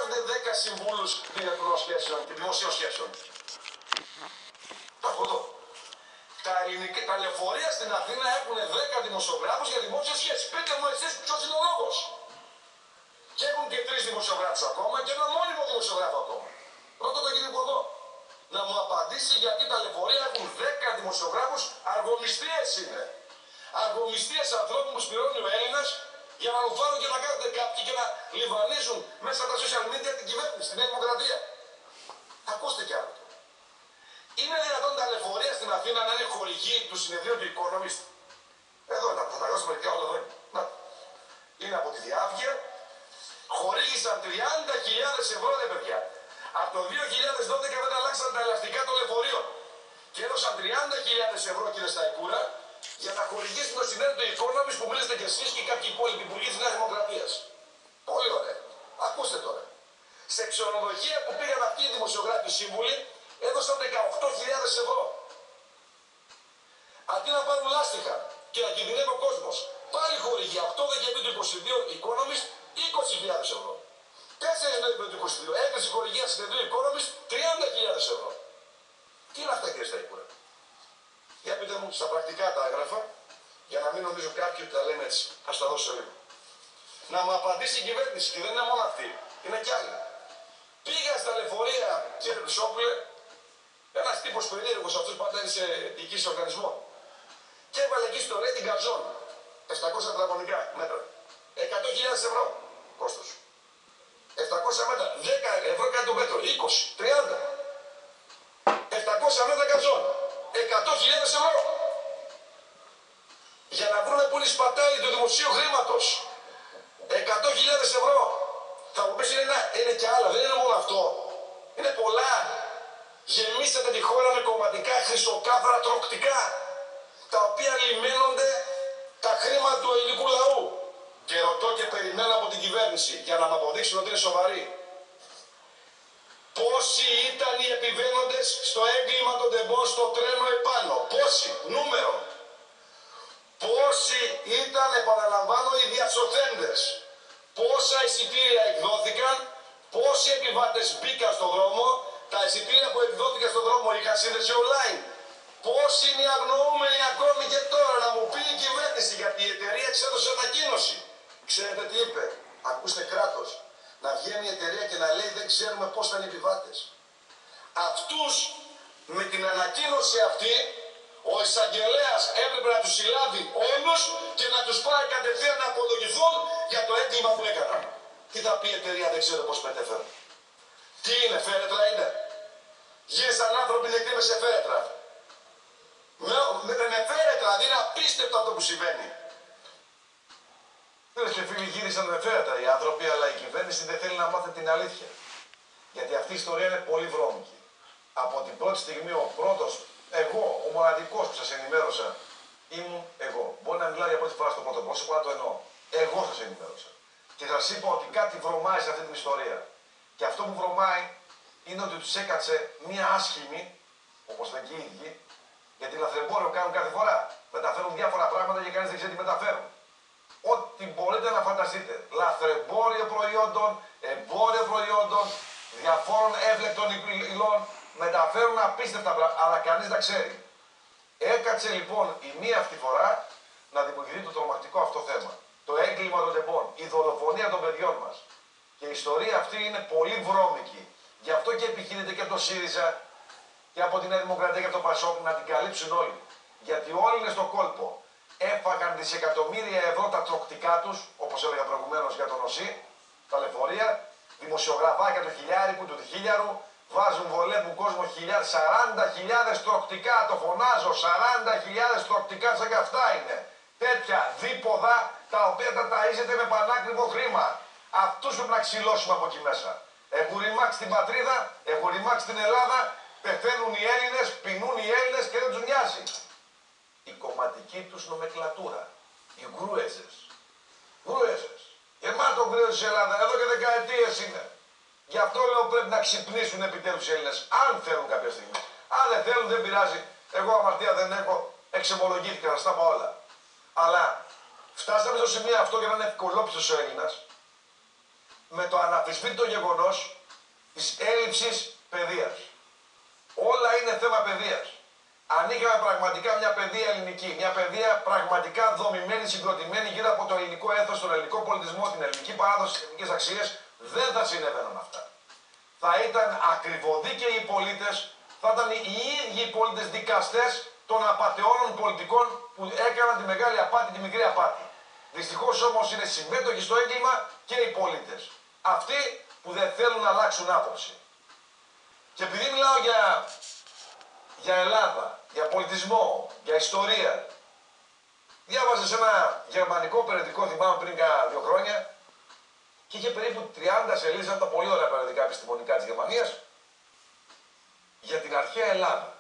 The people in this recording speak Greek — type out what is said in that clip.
χρειάζονται 10 συμβούλους διεθνών σχέσεων και δημοσίων σχέσεων. Το έχω εδώ. Τα λεωφορεία στην Αθήνα έχουν 10 δημοσιογράφους για δημόσιες σχέσεις. Πείτε μου εσείς ποιος είναι ο λόγος. Και έχουν και 3 δημοσιογράφους ακόμα και ένα μόνιμο δημοσιογράφο ακόμα. Ρώτα τον κύριο Υπουργό να μου απαντήσει γιατί τα λεωφορεία έχουν 10 δημοσιογράφους, αργομιστίες είναι. Αργομιστίες ανθρώπων που σπηρώνει ο Έλληνας για να ρουφάνουν και να κάνουν κάποιοι και να λιβανίζουν μέσα από τα social media την κυβέρνηση, την Νέα Δημοκρατία. Ακούστε κι άλλο. Είναι δυνατόν τα λεωφορεία στην Αθήνα να είναι χορηγοί του συνεδρίου του Economist? Εδώ είναι, θα τα γράψουμε και όλα εδώ είναι. Να. Είναι από τη Διάβγεια. Χορήγησαν 30.000 ευρώ, ρε παιδιά. Από το 2012 δεν αλλάξαν τα ελαστικά των λεωφορείων. Και έδωσαν 30.000 ευρώ, κύριε Σταϊκούρα, για να χορηγήσουν το συνέδριο του Economist που μιλήσατε κι εσείς και κάποιοι υπόλοιποι υπουργοί της Νέας Δημοκρατίας. Πολύ ωραία. Ακούστε τώρα. Σε ξενοδοχεία που πήγαν αυτοί οι δημοσιογράφοι σύμβουλοι, έδωσαν 18.000 ευρώ. Αντί να πάρουν λάστιχα και να κινδυνεύει ο κόσμος, πάλι χορηγεί 8 Δεκεμβρίου του 2022 Economist 20.000 ευρώ. 4 Νοεμβρίου του 2022 έκριση χορηγία συνεδρίου Economist 30.000 ευρώ. Τι είναι αυτά, κύριε Σταϊκούρα? Για πείτε μου στα πρακτικά τα έγγραφα, για να μην νομίζω κάποιοι ότι τα λέμε έτσι. Ας τα δώσω λίγο. Να μου απαντήσει η κυβέρνηση, και δεν είναι μόνο αυτή, είναι κι άλλοι. Πήγα στα λεωφορεία, κύριε Χρυσόπουλε, ένας τύπος περίεργος, αυτός που πάντα είναι σε διοικήσεις οργανισμών, και έβαλε εκεί στο rating καζόν 700 τετραγωνικά μέτρα. 100.000 ευρώ κόστος. 700 μέτρα, 10 ευρώ κάτι το μέτρο, 20, 30. 700 μέτρα καζόν, 100.000 ευρώ. Για να βρούμε που είναι η σπατάλη του δημοσίου χρήματος. 100.000 ευρώ. Θα μου πεις είναι και άλλα, δεν είναι μόνο αυτό. Είναι πολλά. Γεμίσατε τη χώρα με κομματικά χρυσοκάθαρα τροκτικά, τα οποία λιμένονται τα χρήματα του ελληνικού λαού. Και ρωτώ και περιμένω από την κυβέρνηση για να μου αποδείξουν ότι είναι σοβαρή. Πόσοι ήταν οι επιβαίνοντες στο έγκλημα των τεμπών στο τρένο επάνω? Πόσοι? Νούμερο. Πόσοι ήταν, επαναλαμβάνω, οι διασωθέντες? Πόσα εισιτήρια εκδόθηκαν? Πόσοι επιβάτες μπήκαν στον δρόμο? Τα εισιτήρια που εκδόθηκαν στον δρόμο είχαν σύνδεση online? Πόσοι είναι οι αγνοούμενοι ακόμη και τώρα? Να μου πει η κυβέρνηση, γιατί η εταιρεία εξέδωσε ανακοίνωση. Ξέρετε τι είπε? Ακούστε, κράτος. Να βγαίνει η εταιρεία και να λέει δεν ξέρουμε πώς θα είναι οι επιβάτες. Αυτούς με την ανακοίνωση αυτή ο εισαγγελέας έπρεπε να τους συλλάβει όλους και να τους πάει κατευθείαν να απολογηθούν για το έγκλημα που έκαναν. Τι θα πει η εταιρεία, δεν ξέρω πώς μετέφερε? Τι είναι, φέρετρα είναι? Γύρισαν άνθρωποι δεκτοί με σε φέρετρα. Με φέρετρα, δηλαδή είναι απίστευτο αυτό που συμβαίνει. Φίλες και φίλοι, γύρισαν με φέρετρα οι άνθρωποι, αλλά η κυβέρνηση δεν θέλει να μάθει την αλήθεια. Γιατί αυτή η ιστορία είναι πολύ βρώμικη. Από την πρώτη στιγμή ο πρώτος, εγώ, ο μοναδικός που σας ενημέρωσα, ήμουν εγώ. Μπορεί να μιλάω για πρώτη φορά στο πρώτο πρόσωπο, να το εννοώ. Εγώ σας ενημέρωσα. Και σας είπα ότι κάτι βρωμάει σε αυτή την ιστορία. Και αυτό που βρωμάει είναι ότι τους έκατσε μία άσχημη, όπως ήταν και οι ίδιοι, γιατί λαθρεμπόριο κάνουν κάθε φορά. Μεταφέρουν διάφορα πράγματα και κανείς δεν ξέρει τι μεταφέρουν. Ό,τι μπορείτε να φανταστείτε. Λαθρεμπόριο προϊόντων, εμπόριο προϊόντων, διαφόρων εύλεκτων υλών, μεταφέρουν απίστευτα πράγματα, αλλά κανείς δεν ξέρει. Έκατσε λοιπόν η μία αυτή φορά να δημιουργηθεί το τρομακτικό αυτό θέμα. Το έγκλημα των τεμπών, η δολοφονία των παιδιών μας. Και η ιστορία αυτή είναι πολύ βρώμικη. Γι' αυτό και επιχειρείται και από το ΣΥΡΙΖΑ και από την Νέα Δημοκρατία και από το ΠΑΣΟΚ να την καλύψουν όλοι. Γιατί όλοι είναι στο κόλπο. Έφαγαν δισεκατομμύρια ευρώ τα τροκτικά τους, όπως έλεγα προηγουμένως για τον ΟΣΥ, τα λεωφορεία, δημοσιογραφάκια του χιλιάρικου, του χίλιαρου, βάζουν, βολεύουν κόσμο 40.000 τροκτικά, το φωνάζω, 40.000 τροκτικά, σαν και αυτά είναι. Τέτοια δίποδα τα οποία τα ταΐζετε με πανάκριβο χρήμα. Αυτούς πρέπει να ξυλώσουμε από εκεί μέσα. Έχουν ρημάξει την πατρίδα, έχουν ρημάξει την Ελλάδα, πεθαίνουν οι Έλληνες, πεινούν οι Έλληνες και δεν τους νοιάζει. Η κομματική τους νομεκλατούρα, οι γκρούεζες. Γκρούεζες. Γεμάτο γκρούεζες στην Ελλάδα, εδώ και δεκαετίες είναι. Γι' αυτό λέω πρέπει να ξυπνήσουν επιτέλους οι Έλληνες, αν θέλουν κάποια στιγμή. Αν δεν θέλουν δεν πειράζει. Εγώ αμαρτία δεν έχω, εξομολογήθηκα, θα στα πω όλα. Αλλά φτάσαμε στο σημείο αυτό για να είναι ευκολόπιστος ο Έλληνας. με το αναμφισβήτητο γεγονός της έλλειψης παιδείας. Όλα είναι θέμα παιδείας. Αν είχαμε πραγματικά μια παιδεία ελληνική, μια παιδεία πραγματικά δομημένη, συγκροτημένη γύρω από το ελληνικό έθος, τον ελληνικό πολιτισμό, την ελληνική παράδοση, τις ελληνικές αξίες, δεν θα συνέβαιναν αυτά. Θα ήταν ακριβοδίκαιοι οι πολίτες, θα ήταν οι ίδιοι οι πολίτες δικαστές των απατεώνων πολιτικών που έκαναν τη μεγάλη απάτη, τη μικρή απάτη. Δυστυχώς όμως είναι συμμέτοχοι στο έγκλημα και οι πολίτες. Αυτοί που δεν θέλουν να αλλάξουν άποψη. Και επειδή μιλάω για Ελλάδα, για πολιτισμό, για ιστορία, διάβαζα σε ένα γερμανικό περιοδικό, θυμάμαι πριν κάνα 2 χρόνια, και είχε περίπου 30 σελίδες από τα πολύ ωραία περιοδικά επιστημονικά της Γερμανίας για την αρχαία Ελλάδα.